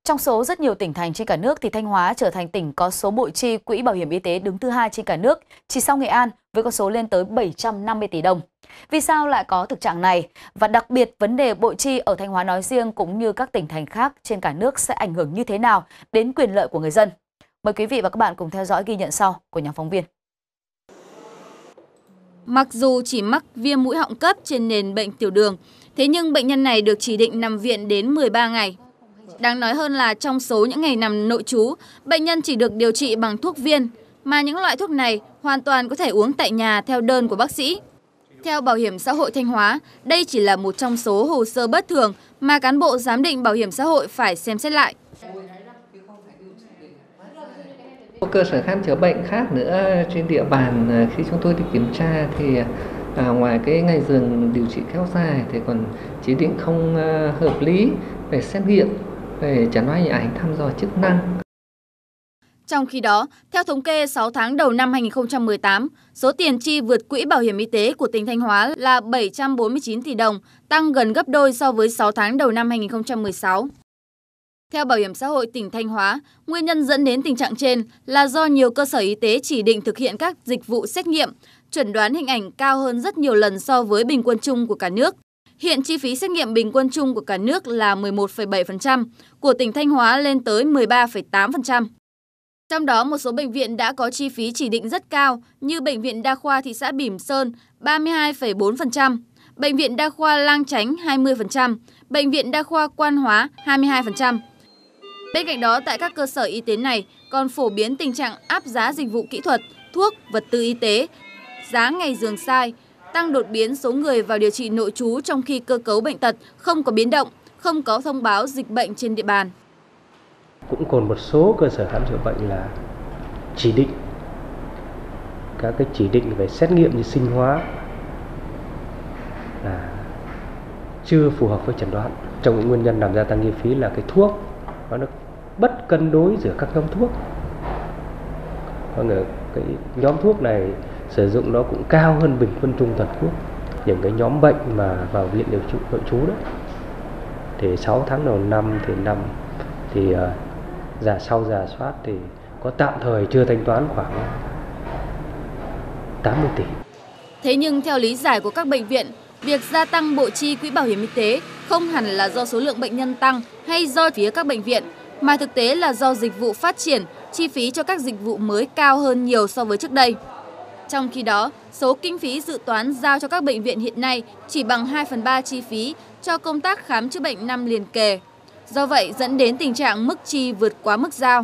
Trong số rất nhiều tỉnh thành trên cả nước thì Thanh Hóa trở thành tỉnh có số bội chi quỹ bảo hiểm y tế đứng thứ 2 trên cả nước, chỉ sau Nghệ An với con số lên tới 750 tỷ đồng. Vì sao lại có thực trạng này? Và đặc biệt vấn đề bội chi ở Thanh Hóa nói riêng cũng như các tỉnh thành khác trên cả nước sẽ ảnh hưởng như thế nào đến quyền lợi của người dân? Mời quý vị và các bạn cùng theo dõi ghi nhận sau của nhóm phóng viên. Mặc dù chỉ mắc viêm mũi họng cấp trên nền bệnh tiểu đường, thế nhưng bệnh nhân này được chỉ định nằm viện đến 13 ngày. Đáng nói hơn là trong số những ngày nằm nội trú, bệnh nhân chỉ được điều trị bằng thuốc viên, mà những loại thuốc này hoàn toàn có thể uống tại nhà theo đơn của bác sĩ. Theo Bảo hiểm xã hội Thanh Hóa, đây chỉ là một trong số hồ sơ bất thường mà cán bộ giám định bảo hiểm xã hội phải xem xét lại. Cơ sở khám chữa bệnh khác nữa trên địa bàn khi chúng tôi đi kiểm tra thì ngoài cái ngày giường điều trị kéo dài thì còn chỉ định không hợp lý về xét nghiệm, về chẩn đoán hình ảnh, thăm dò chức năng. Trong khi đó, theo thống kê 6 tháng đầu năm 2018, số tiền chi vượt quỹ bảo hiểm y tế của tỉnh Thanh Hóa là 749 tỷ đồng, tăng gần gấp đôi so với 6 tháng đầu năm 2016. Theo Bảo hiểm xã hội tỉnh Thanh Hóa, nguyên nhân dẫn đến tình trạng trên là do nhiều cơ sở y tế chỉ định thực hiện các dịch vụ xét nghiệm, chẩn đoán hình ảnh cao hơn rất nhiều lần so với bình quân chung của cả nước. Hiện chi phí xét nghiệm bình quân chung của cả nước là 11,7%, của tỉnh Thanh Hóa lên tới 13,8%. Trong đó, một số bệnh viện đã có chi phí chỉ định rất cao như Bệnh viện Đa khoa thị xã Bỉm Sơn 32,4%, Bệnh viện Đa khoa Lang Chánh 20%, Bệnh viện Đa khoa Quan Hóa 22%. Bên cạnh đó, tại các cơ sở y tế này còn phổ biến tình trạng áp giá dịch vụ kỹ thuật, thuốc, vật tư y tế, giá ngày giường sai, tăng đột biến số người vào điều trị nội trú trong khi cơ cấu bệnh tật không có biến động, không có thông báo dịch bệnh trên địa bàn. Cũng còn một số cơ sở khám chữa bệnh là chỉ định, các cái chỉ định về xét nghiệm như sinh hóa là chưa phù hợp với chẩn đoán. Trong những nguyên nhân làm gia tăng chi phí là cái thuốc nó bất cân đối giữa các nhóm thuốc. Cái nhóm thuốc này sử dụng nó cũng cao hơn bình quân chung toàn quốc. Những cái nhóm bệnh mà vào viện điều trị nội trú đó thì 6 tháng đầu năm thì sau rà soát thì có tạm thời chưa thanh toán khoảng 80 tỷ. Thế nhưng theo lý giải của các bệnh viện, việc gia tăng bội chi quỹ bảo hiểm y tế không hẳn là do số lượng bệnh nhân tăng hay do phía các bệnh viện, mà thực tế là do dịch vụ phát triển, chi phí cho các dịch vụ mới cao hơn nhiều so với trước đây. Trong khi đó, số kinh phí dự toán giao cho các bệnh viện hiện nay chỉ bằng 2/3 chi phí cho công tác khám chữa bệnh năm liền kề. Do vậy dẫn đến tình trạng mức chi vượt quá mức giao.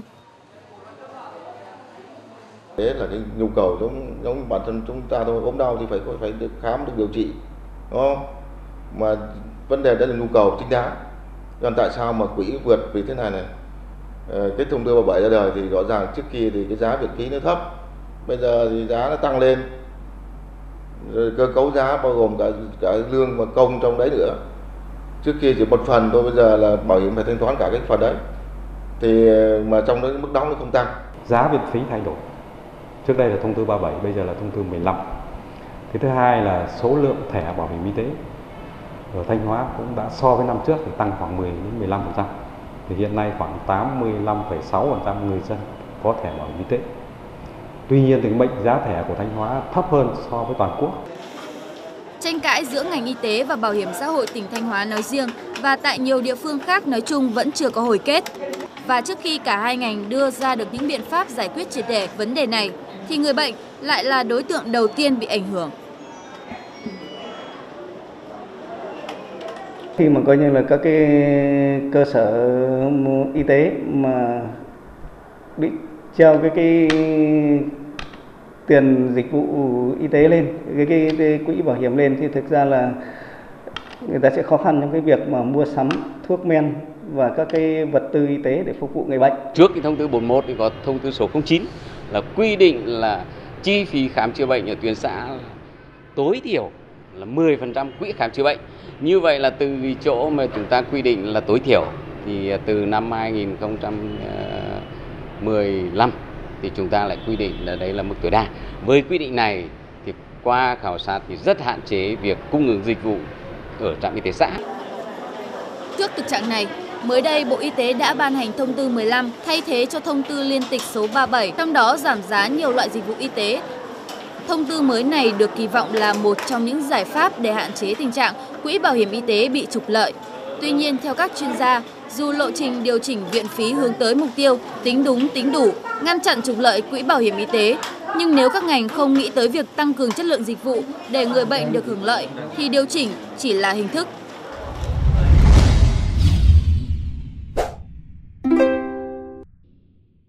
Thế là cái nhu cầu giống bản thân chúng ta thôi, ốm đau thì phải được khám, được điều trị, đúng không? Mà vấn đề đó là nhu cầu chính đáng. Còn tại sao mà quỹ vượt vì thế này này? Cái thông tư 37 ra đời thì rõ ràng trước kia thì cái giá viện phí nó thấp, bây giờ thì giá nó tăng lên, rồi cơ cấu giá bao gồm cả lương và công trong đấy nữa. Trước kia chỉ một phần thôi, bây giờ là bảo hiểm phải thanh toán cả cái phần đấy, thì mà trong đó mức đóng nó không tăng. Giá viện phí thay đổi. Trước đây là thông tư 37, bây giờ là thông tư 15. Cái thứ hai là số lượng thẻ bảo hiểm y tế ở Thanh Hóa cũng đã so với năm trước thì tăng khoảng 10-15%. Thì hiện nay khoảng 85,6% người dân có thẻ bảo hiểm y tế. Tuy nhiên thì mệnh giá thẻ của Thanh Hóa thấp hơn so với toàn quốc. Tranh cãi giữa ngành y tế và bảo hiểm xã hội tỉnh Thanh Hóa nói riêng và tại nhiều địa phương khác nói chung vẫn chưa có hồi kết. Và trước khi cả hai ngành đưa ra được những biện pháp giải quyết triệt để vấn đề này, thì người bệnh lại là đối tượng đầu tiên bị ảnh hưởng. Khi mà coi như là các cái cơ sở y tế mà bị treo cái tiền dịch vụ y tế lên, cái quỹ bảo hiểm lên thì thực ra là người ta sẽ khó khăn trong cái việc mà mua sắm thuốc men và các cái vật tư y tế để phục vụ người bệnh. Trước cái thông tư 41 thì có thông tư số 09 là quy định là chi phí khám chữa bệnh ở tuyến xã tối thiểu là 10% quỹ khám chữa bệnh. Như vậy là từ chỗ mà chúng ta quy định là tối thiểu thì từ năm 2015 thì chúng ta lại quy định là đấy là mức tối đa. Với quy định này thì qua khảo sát thì rất hạn chế việc cung ứng dịch vụ ở trạm y tế xã. Trước thực trạng này, Mới đây, Bộ Y tế đã ban hành thông tư 15 thay thế cho thông tư liên tịch số 37, trong đó giảm giá nhiều loại dịch vụ y tế. Thông tư mới này được kỳ vọng là một trong những giải pháp để hạn chế tình trạng quỹ bảo hiểm y tế bị trục lợi. Tuy nhiên, theo các chuyên gia, dù lộ trình điều chỉnh viện phí hướng tới mục tiêu tính đúng tính đủ, ngăn chặn trục lợi quỹ bảo hiểm y tế, nhưng nếu các ngành không nghĩ tới việc tăng cường chất lượng dịch vụ để người bệnh được hưởng lợi, thì điều chỉnh chỉ là hình thức.